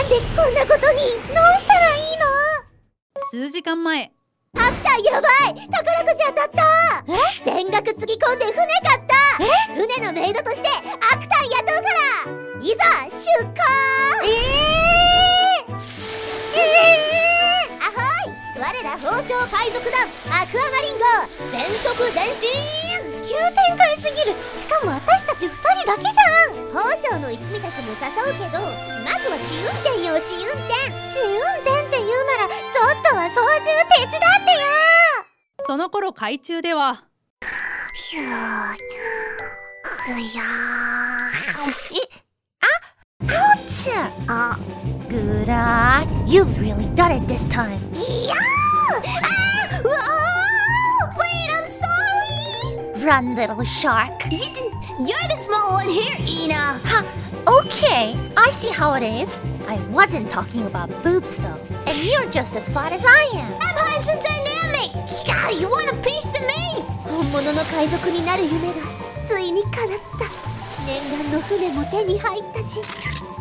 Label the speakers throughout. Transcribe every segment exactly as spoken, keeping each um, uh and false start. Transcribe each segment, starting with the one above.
Speaker 1: なんでこんなことに。どうしたらいいの？
Speaker 2: 数時間前。
Speaker 1: アクターやばい、宝くじ当たった。え？全額つぎ込んで船買った。え？船のメイドとしてアクター雇うからいざ出航。えー、えー、あはい、我ら宝生海賊団アクアマリン号全速前進。急展開すぎる。しかも私たちふたりだけじゃん。宝生の一味たちも誘うけど、まずは試運転よ。試運転試運転って言うならちょっとは操縦手伝ってよ。
Speaker 2: その頃海中では
Speaker 1: ひゅーくやーえあアウチあグラー You've really done it this time. いやーあーうわー Wait, I'm sorry. Run, little shark. You're the small one here, Ina. Huh, okay, I see how it is. I wasn't talking about boobs though, and you're just as fat as I am. I'm hydrodynamic. God, you want a piece of me? 本物の海賊になる夢がついに叶った。念願の船も手に入ったし。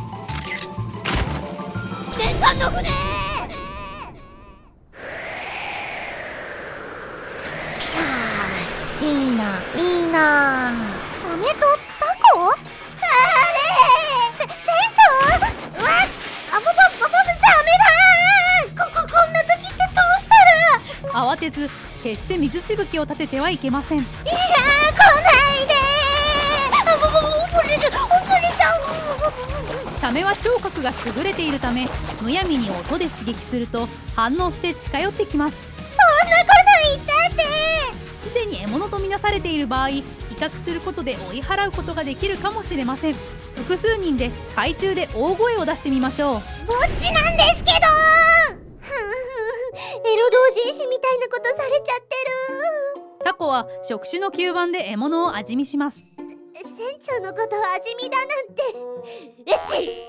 Speaker 1: 念願の船。しゃーいいないいな。サメとタコ？あれ船長。うわっあぼぼぼぼサメだー。こここんな時ってどうしたら。
Speaker 2: 慌てず決して水しぶきを立ててはいけません。いやー
Speaker 1: 来ないでー。あぼぼぼ溺れる溺れちゃう。
Speaker 2: サメは聴覚が優れているため、むやみに音で刺激すると反応して近寄ってきます。
Speaker 1: そんなこと言ったって。
Speaker 2: すでに獲物とみなされている場合、威嚇することで追い払うことができるかもしれません。複数人で海中で大声を出してみましょう。
Speaker 1: ぼっちなんですけどー。エロ同人誌みたいなことされちゃってる。
Speaker 2: タコは触手の吸盤で獲物を味見します。
Speaker 1: 船長のこと味見だなんて。えっち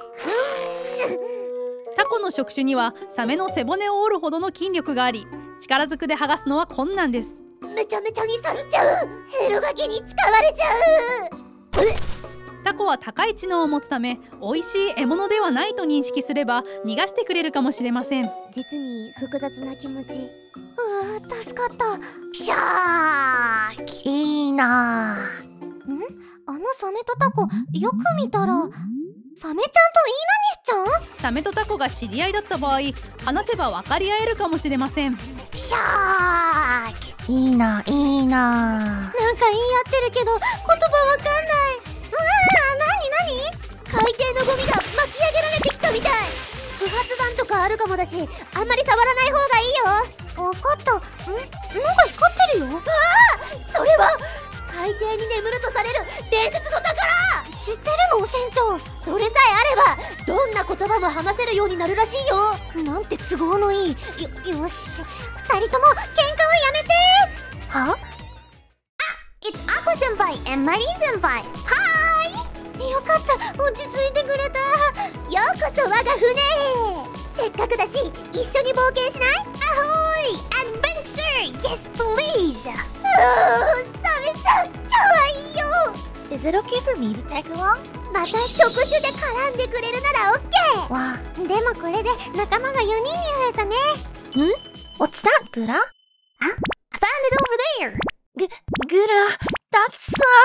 Speaker 2: タコの触手にはサメの背骨を折るほどの筋力があり、力ずくで剥がすのは困難です。
Speaker 1: めちゃめちゃにされちゃう。エロガキに使われちゃう。あれ
Speaker 2: タコは高い知能を持つため、美味しい獲物ではないと認識すれば逃がしてくれるかもしれません。
Speaker 1: 実に複雑な気持ち。うわ、助かった。シャーキいいな。ん？あのサメとタコよく見たらサメちゃんとイーナニスちゃん？
Speaker 2: サメとタコが知り合いだった場合、話せば分かり合えるかもしれません。
Speaker 1: シャーキいいないいな。なんか言い合ってるけど言葉わかんない。うわー、なになに？海底のゴミが巻き上げられてきたみたい。不発弾とかあるかもだし、あんまり触らない方がいいよ。わかった。ん？なんか光ってるよ。ああ、それは海底に眠るとされる伝説の宝。知ってるの船長？それさえあればどんな言葉も話せるようになるらしいよ。なんて都合のいい。よ、よし、二人とも喧嘩はやめて。は？あ、It's Aqua先輩 and Marie先輩。はーい。よかった、落ち着いてくれた。ようこそ我が船へ。せっかくだし一緒に冒険しない？アホーイアドベンチャー Yes please。 うー、サメちゃんかわいいよ。 Is it okay for me to tag along? また触手で絡んでくれるなら OK わ。でもこれで仲間がよにんに増えたね。ん？ What's that, グラ？ I found it over there. グ、グラ、That's